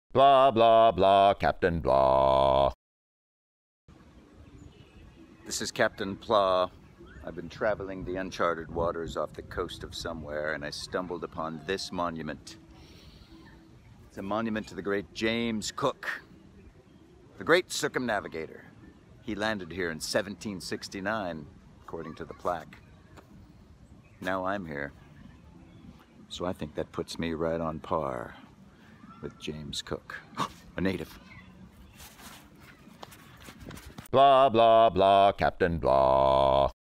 Blah, blah, blah, Captain Blah. This is Captain Plaw. I've been traveling the uncharted waters off the coast of somewhere, and I stumbled upon this monument. It's a monument to the great James Cook, the great circumnavigator. He landed here in 1769, according to the plaque. Now I'm here. So I think that puts me right on par with James Cook, a native. Blah, blah, blah, Captain Blah.